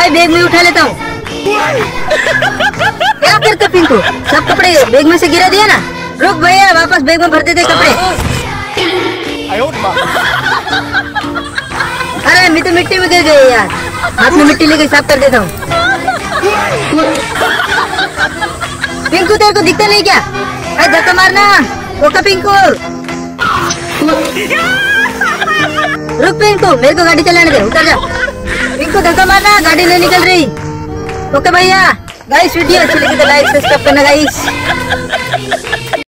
Bag में उठा लेता हूँ। क्या करते पिंकू, सब कपड़े बैग में से गिरा दिया ना। रुक भैया, वापस बैग में भर देते कपड़े। अरे मैं तो मिट्टी में गिर गई यार, हाथ में मिट्टी लेके साफ कर देता हूँ। पिंकू तेरे को दिखता नहीं क्या? अरे धक्का मारना। ओके पिंकू। रुक पिंकू, मेरे को गाड़ी चलाने दे, उतर जा। पिंकू धक्का मारना, गाड़ी नहीं निकल रही। ओके भैया, गाइस वीडियो अच्छी लगी तो लाइक सब्सक्राइब करना गाइस।